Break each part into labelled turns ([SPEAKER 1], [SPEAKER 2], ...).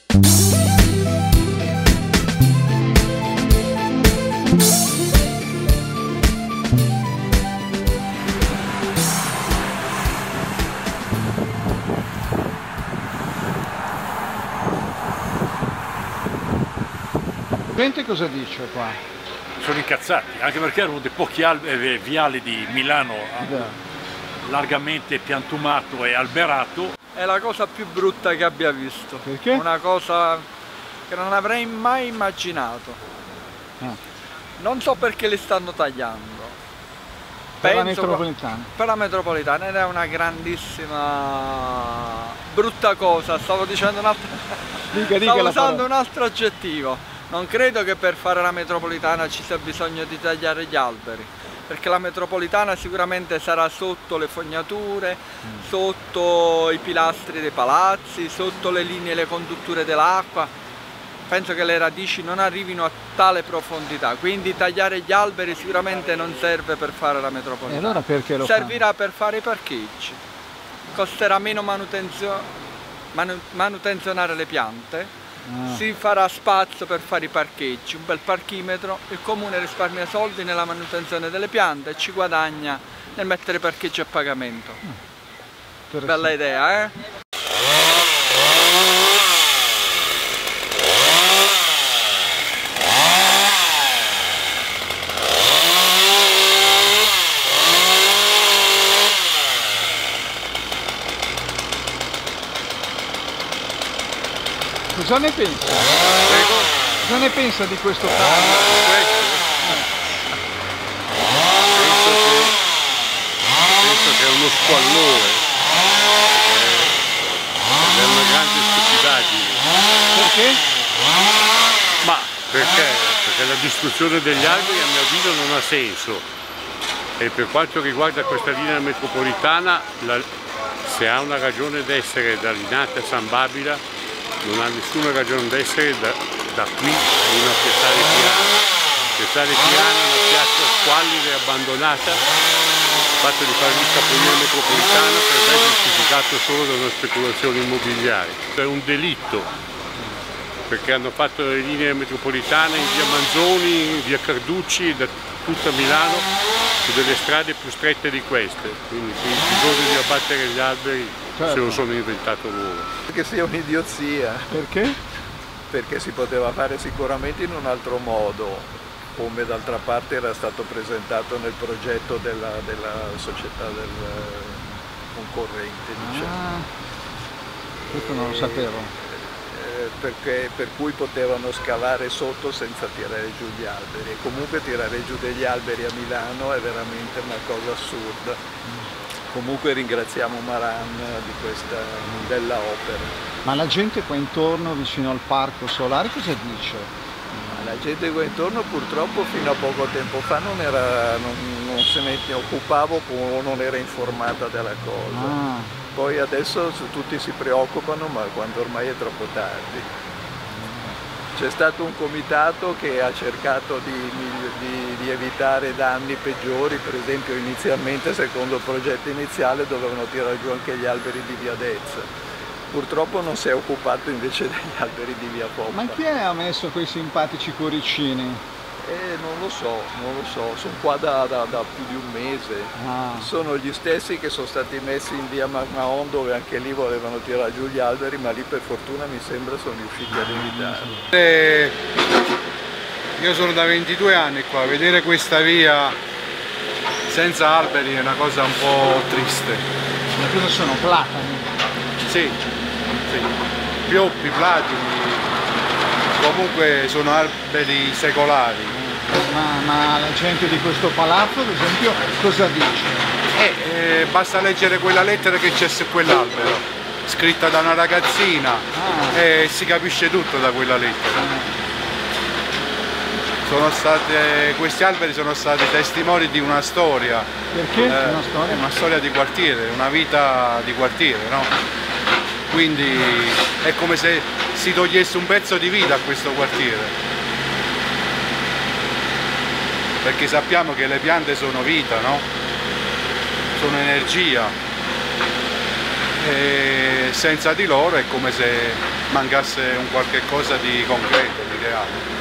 [SPEAKER 1] Gente cosa dice qua?
[SPEAKER 2] Sono incazzati, anche perché erano dei pochi viali di Milano largamente piantumato e alberato.
[SPEAKER 3] È la cosa più brutta che abbia visto.
[SPEAKER 1] Perché?
[SPEAKER 3] Una cosa che non avrei mai immaginato. Non so perché li stanno tagliando.
[SPEAKER 1] Per la metropolitana.
[SPEAKER 3] Per la metropolitana, ed è una grandissima brutta cosa. Stavo dicendo stavo usando un altro aggettivo. Non credo che per fare la metropolitana ci sia bisogno di tagliare gli alberi, perché la metropolitana sicuramente sarà sotto le fognature, sotto i pilastri dei palazzi, sotto le linee e le condutture dell'acqua. Penso che le radici non arrivino a tale profondità, quindi tagliare gli alberi sicuramente non serve per fare la metropolitana.
[SPEAKER 1] E allora perché lo
[SPEAKER 3] servirà per fare i parcheggi, costerà meno manutenzionare le piante. Si farà spazio per fare i parcheggi, un bel parchimetro, il comune risparmia soldi nella manutenzione delle piante e ci guadagna nel mettere parcheggi a pagamento. Bella idea, eh?
[SPEAKER 1] Cosa ne pensa? Cosa ne pensa di questo taglio?
[SPEAKER 2] Penso che è uno squallore, è una grande stupidaggine.
[SPEAKER 1] Perché?
[SPEAKER 2] Ma perché? Perché la distruzione degli alberi a mio avviso non ha senso. E per quanto riguarda questa linea metropolitana, se ha una ragione d'essere da Linate a San Babila, non ha nessuna ragione d'essere da qui a una Piazzale Tirana. Piazzale Tirana è una piazza squallida e abbandonata. Il fatto di fare un capolinea metropolitana per me è giustificato solo da una speculazione immobiliare. È un delitto, perché hanno fatto le linee metropolitane in via Manzoni, in via Carducci, da tutta Milano, su delle strade più strette di queste. Quindi il bisogno di abbattere gli alberi se lo sono inventato loro.
[SPEAKER 4] Che sia un'idiozia.
[SPEAKER 1] Perché?
[SPEAKER 4] Perché si poteva fare sicuramente in un altro modo, come d'altra parte era stato presentato nel progetto della società del concorrente, diciamo.
[SPEAKER 1] Questo non lo sapevo.
[SPEAKER 4] Per cui potevano scavare sotto senza tirare giù gli alberi, e comunque tirare giù degli alberi a Milano è veramente una cosa assurda. Comunque ringraziamo Maran di questa bella opera.
[SPEAKER 1] Ma la gente qua intorno, vicino al parco solare, cosa dice?
[SPEAKER 4] La gente qua intorno purtroppo fino a poco tempo fa non se ne occupava o non era informata della cosa. Poi adesso tutti si preoccupano, ma quando ormai è troppo tardi. C'è stato un comitato che ha cercato di evitare danni peggiori. Per esempio inizialmente, secondo il progetto iniziale, dovevano tirare giù anche gli alberi di via Dez. Purtroppo non si è occupato invece degli alberi di via Poppa.
[SPEAKER 1] Ma chi ha messo quei simpatici cuoricini?
[SPEAKER 4] Non lo so, sono qua da più di un mese. Sono gli stessi che sono stati messi in via Magmaon, dove anche lì volevano tirare giù gli alberi, ma lì per fortuna mi sembra sono riusciti ad evitarlo.
[SPEAKER 5] Io sono da 22 anni qua, vedere questa via senza alberi è una cosa un po' triste.
[SPEAKER 1] Ma cosa sono? Platani?
[SPEAKER 5] Sì, pioppi, platani, comunque sono alberi secolari.
[SPEAKER 1] Ma la gente di questo palazzo, ad esempio, cosa dice?
[SPEAKER 5] Basta leggere quella lettera che c'è su quell'albero, scritta da una ragazzina, e si capisce tutto da quella lettera. Questi alberi sono stati testimoni di una storia.
[SPEAKER 1] Perché? Una storia?
[SPEAKER 5] Una storia di quartiere, una vita di quartiere, no? Quindi è come se si togliesse un pezzo di vita a questo quartiere. Perché sappiamo che le piante sono vita, no? Sono energia. e senza di loro è come se mancasse un qualche cosa di concreto, di reale.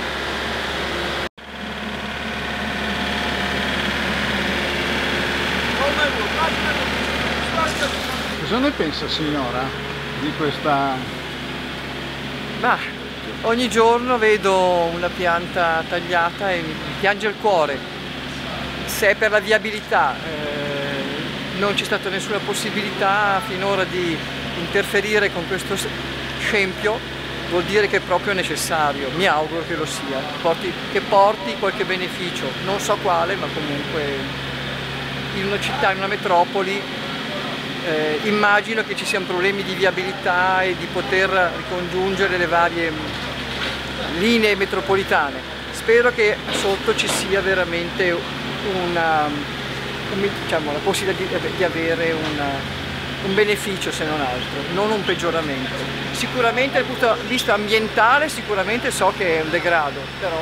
[SPEAKER 1] Cosa ne pensa, signora, di questa...
[SPEAKER 3] Ma ogni giorno vedo una pianta tagliata e mi piange il cuore. Se è per la viabilità, non c'è stata nessuna possibilità finora di interferire con questo scempio, vuol dire che è proprio necessario. Mi auguro che lo sia, che porti qualche beneficio, non so quale, ma comunque in una città, in una metropoli, immagino che ci siano problemi di viabilità e di poter ricongiungere le varie linee metropolitane. Spero che sotto ci sia veramente la possibilità di avere un beneficio, se non altro, non un peggioramento. Sicuramente dal punto di vista ambientale sicuramente so che è un degrado, però...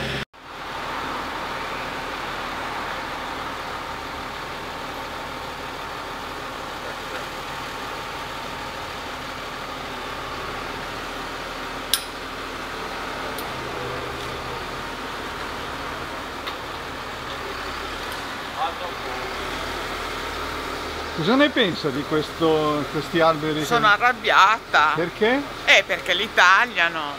[SPEAKER 1] Cosa ne pensa di questi alberi?
[SPEAKER 6] Sono arrabbiata.
[SPEAKER 1] Perché?
[SPEAKER 6] Perché li tagliano.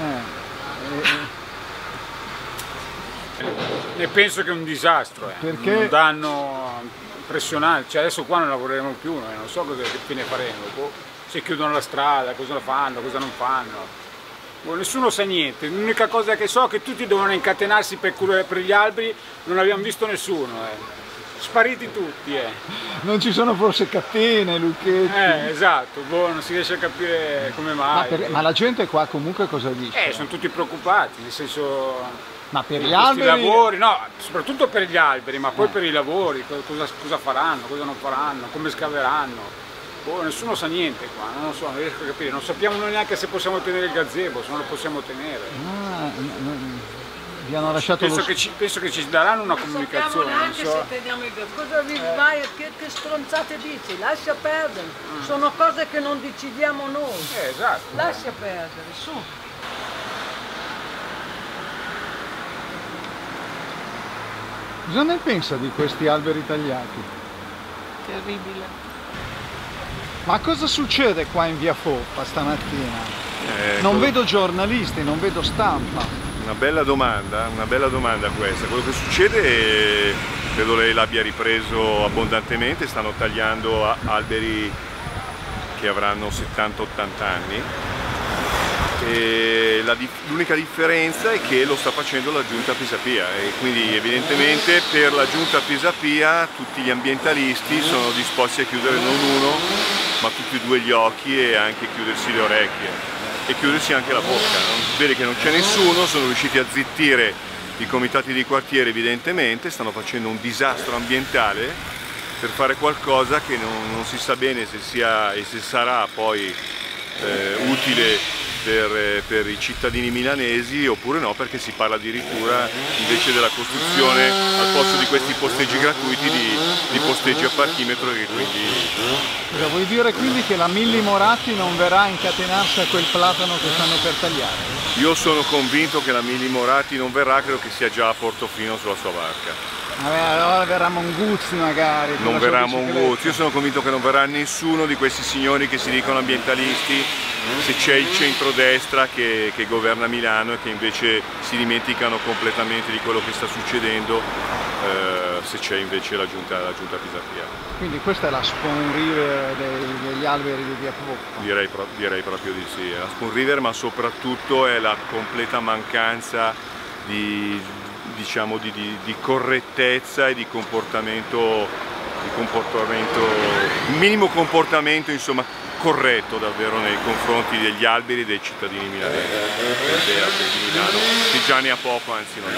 [SPEAKER 7] Ne penso che è un disastro,
[SPEAKER 1] Perché?
[SPEAKER 7] Un danno impressionante, cioè adesso qua non lavoreremo più, non so che fine faremo, se chiudono la strada, cosa fanno, cosa non fanno. Nessuno sa niente, l'unica cosa che so è che tutti devono incatenarsi per gli alberi, non abbiamo visto nessuno. Spariti tutti,
[SPEAKER 1] Non ci sono forse catene, lucchetti?
[SPEAKER 7] Esatto, non si riesce a capire come mai.
[SPEAKER 1] Ma la gente qua comunque cosa dice?
[SPEAKER 7] Sono tutti preoccupati, nel senso...
[SPEAKER 1] Ma per gli alberi?
[SPEAKER 7] Lavori, no, soprattutto per gli alberi, ma poi per i lavori, cosa faranno, cosa non faranno, come scaveranno. Nessuno sa niente qua, non lo so, non riesco a capire, non sappiamo neanche se possiamo tenere il gazebo, se non lo possiamo tenere.
[SPEAKER 1] Vi hanno lasciato
[SPEAKER 7] penso che ci daranno una comunicazione.
[SPEAKER 8] Non sappiamo neanche se teniamo il gazebo. Cosa vi vai? Che stronzate dici? Lascia perdere. Sono cose che non decidiamo noi.
[SPEAKER 7] Esatto.
[SPEAKER 8] Lascia perdere, su.
[SPEAKER 1] Cosa ne pensa di questi alberi tagliati?
[SPEAKER 8] Terribile.
[SPEAKER 1] Ma cosa succede qua in via Foppa stamattina? Non vedo giornalisti, non vedo stampa.
[SPEAKER 9] Una bella domanda questa. Quello che succede, credo lei l'abbia ripreso abbondantemente, stanno tagliando alberi che avranno 70-80 anni e l'unica differenza è che lo sta facendo la giunta Pisapia e quindi evidentemente per la giunta Pisapia tutti gli ambientalisti sono disposti a chiudere non uno ma tutti e due gli occhi e anche chiudersi le orecchie e chiudersi anche la bocca. Vede che non c'è nessuno, sono riusciti a zittire i comitati di quartiere evidentemente, stanno facendo un disastro ambientale per fare qualcosa che non si sa bene se sia e se sarà poi utile per i cittadini milanesi oppure no, perché si parla addirittura invece della costruzione al posto di questi posteggi gratuiti di posteggi a parchimetro e quindi...
[SPEAKER 1] Vuoi dire quindi che la Milli Moratti non verrà a incatenarsi a quel platano che stanno per tagliare?
[SPEAKER 9] Io sono convinto che la Milli Moratti non verrà, credo che sia già a Portofino sulla sua barca.
[SPEAKER 1] Allora verrà Monguzzi magari.
[SPEAKER 9] Non verrà Monguzzi, io sono convinto che non verrà nessuno di questi signori che si dicono ambientalisti, se c'è il centrodestra che governa Milano e che invece si dimenticano completamente di quello che sta succedendo, se c'è invece la giunta Pisapia.
[SPEAKER 1] Quindi questa è la Spoon River degli alberi di via Foppa?
[SPEAKER 9] Direi proprio di sì, è la Spoon River, ma soprattutto è la completa mancanza di correttezza e di comportamento, un minimo comportamento insomma corretto davvero nei confronti degli alberi e dei cittadini milanesi, degli alberi di Milano, che già ne ha poco, anzi non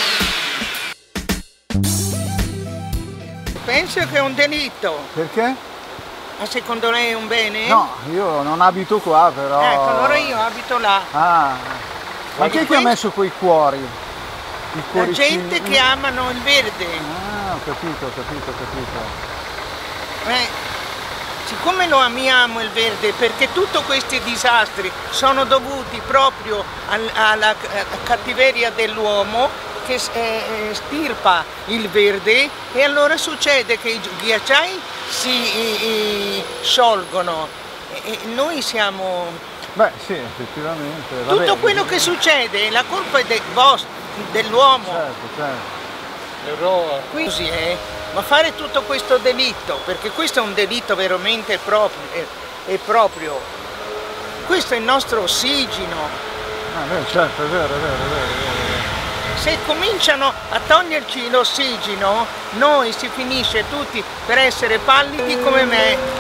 [SPEAKER 9] è.
[SPEAKER 6] Penso che è un delitto.
[SPEAKER 1] Perché?
[SPEAKER 6] Ma secondo lei è un bene?
[SPEAKER 1] No, io non abito qua però...
[SPEAKER 6] Ecco, allora io abito là.
[SPEAKER 1] Ah, ma chi è che ha messo quei cuori?
[SPEAKER 6] La gente che amano il verde.
[SPEAKER 1] Ah, ho capito.
[SPEAKER 6] siccome lo amiamo il verde, perché tutti questi disastri sono dovuti proprio alla cattiveria dell'uomo che stirpa il verde, e allora succede che i ghiacciai si sciolgono e noi siamo...
[SPEAKER 1] Beh sì, effettivamente.
[SPEAKER 6] Tutto quello che succede, la colpa è dell'uomo.
[SPEAKER 1] Certo.
[SPEAKER 6] Così è. Ma fare tutto questo delitto, perché questo è un delitto veramente proprio. Questo è il nostro ossigeno.
[SPEAKER 1] Certo, è vero.
[SPEAKER 6] Se cominciano a toglierci l'ossigeno, noi si finisce tutti per essere pallidi come me.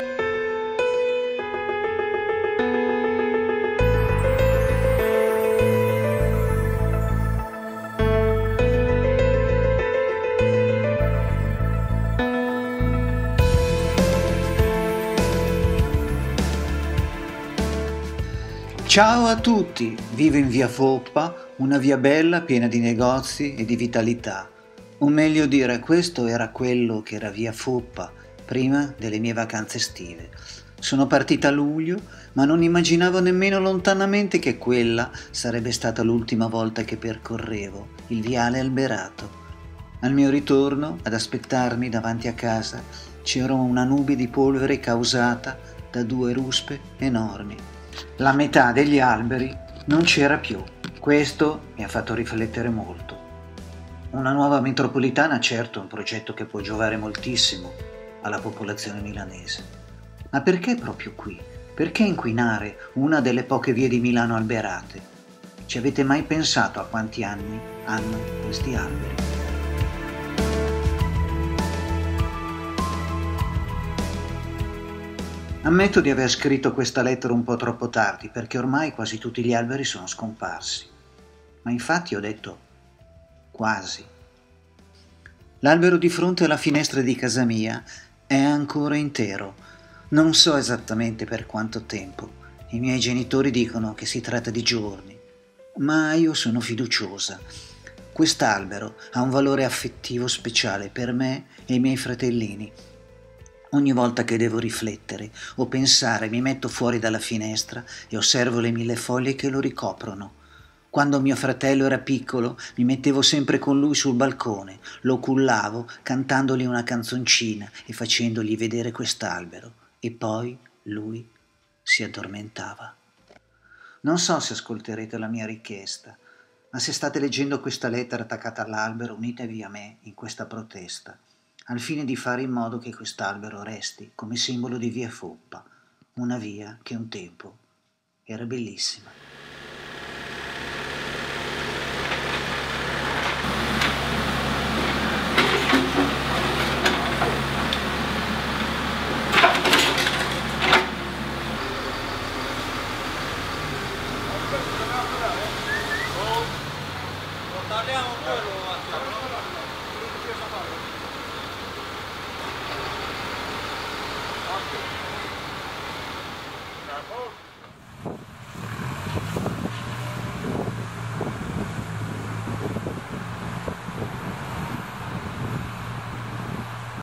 [SPEAKER 10] Ciao a tutti, vivo in via Foppa, una via bella piena di negozi e di vitalità. O meglio dire, questo era quello che era via Foppa prima delle mie vacanze estive. Sono partita a luglio, ma non immaginavo nemmeno lontanamente che quella sarebbe stata l'ultima volta che percorrevo il viale Alberato. Al mio ritorno, ad aspettarmi davanti a casa, c'era una nube di polvere causata da 2 ruspe enormi. La metà degli alberi non c'era più. Questo mi ha fatto riflettere molto. Una nuova metropolitana certo è un progetto che può giovare moltissimo alla popolazione milanese. Ma perché proprio qui? Perché inquinare una delle poche vie di Milano alberate? Ci avete mai pensato a quanti anni hanno questi alberi? Ammetto di aver scritto questa lettera un po' troppo tardi, perché ormai quasi tutti gli alberi sono scomparsi. Ma infatti ho detto quasi. L'albero di fronte alla finestra di casa mia è ancora intero. Non so esattamente per quanto tempo. I miei genitori dicono che si tratta di giorni, ma io sono fiduciosa. Quest'albero ha un valore affettivo speciale per me e i miei fratellini. Ogni volta che devo riflettere o pensare mi metto fuori dalla finestra e osservo le 1000 foglie che lo ricoprono. Quando mio fratello era piccolo mi mettevo sempre con lui sul balcone, lo cullavo cantandogli una canzoncina e facendogli vedere quest'albero, e poi lui si addormentava. Non so se ascolterete la mia richiesta, ma se state leggendo questa lettera attaccata all'albero, unitevi a me in questa protesta, al fine di fare in modo che quest'albero resti come simbolo di via Foppa, una via che un tempo era bellissima.
[SPEAKER 2] Bravo.